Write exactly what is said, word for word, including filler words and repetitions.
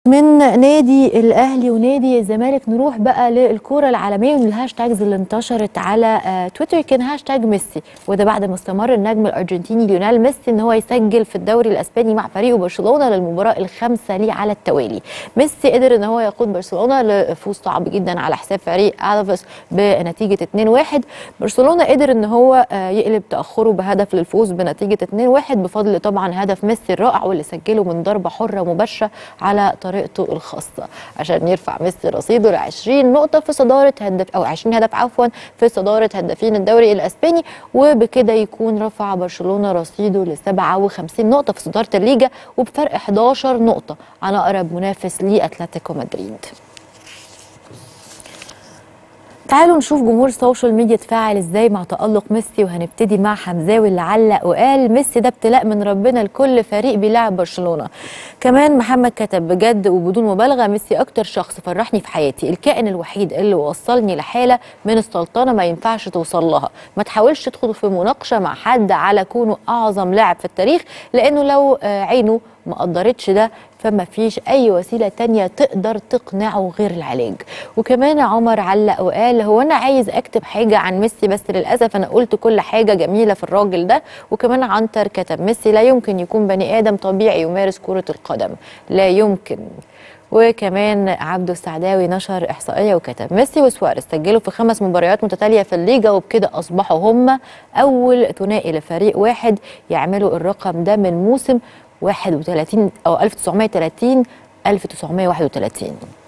من نادي الاهلي ونادي الزمالك نروح بقى للكوره العالميه والهاشتاجز اللي انتشرت على تويتر. كان هاشتاج ميسي، وده بعد ما استمر النجم الارجنتيني ليونيل ميسي ان هو يسجل في الدوري الاسباني مع فريقه برشلونه للمباراه الخامسه ليه على التوالي. ميسي قدر ان هو يقود برشلونه لفوز صعب جدا على حساب فريق الفيس بنتيجه اتنين واحد. برشلونه قدر ان هو يقلب تاخره بهدف للفوز بنتيجه اتنين واحد بفضل طبعا هدف ميسي الرائع واللي سجله من ضربه حره مباشره على طريقته الخاصه عشان يرفع ميسي رصيده ل عشرين نقطه في صداره هدف او عشرين هدف عفوا في صداره هدافين الدوري الاسباني، وبكده يكون رفع برشلونه رصيده ل سبعة وخمسين نقطه في صداره الليجا وبفرق احداشر نقطه عن اقرب منافس ليه اتلتيكو مدريد. تعالوا نشوف جمهور السوشيال ميديا اتفاعل ازاي مع تألق ميسي، وهنبتدي مع حمزاوي اللي علق وقال ميسي ده ابتلاء من ربنا لكل فريق بيلعب برشلونة. كمان محمد كتب بجد وبدون مبالغة ميسي اكتر شخص فرحني في حياتي، الكائن الوحيد اللي وصلني لحالة من السلطنة ما ينفعش توصل لها. ما تحاولش تدخل في مناقشة مع حد على كونه اعظم لاعب في التاريخ، لانه لو عينه ما قدرتش ده فما فيش اي وسيله تانية تقدر تقنعه غير العلاج. وكمان عمر علق وقال هو انا عايز اكتب حاجه عن ميسي بس للاسف انا قلت كل حاجه جميله في الراجل ده. وكمان عنتر كتب ميسي لا يمكن يكون بني ادم طبيعي يمارس كره القدم، لا يمكن. وكمان عبده السعداوي نشر احصائيه وكتب ميسي وسواريز سجلوا في خمس مباريات متتاليه في الليجا، وبكده اصبحوا هم اول ثنائي لفريق واحد يعملوا الرقم ده من موسم واحد وتلاتين او ألف وتسعمائة وثلاثين ألف وتسعمائة وواحد وثلاثين.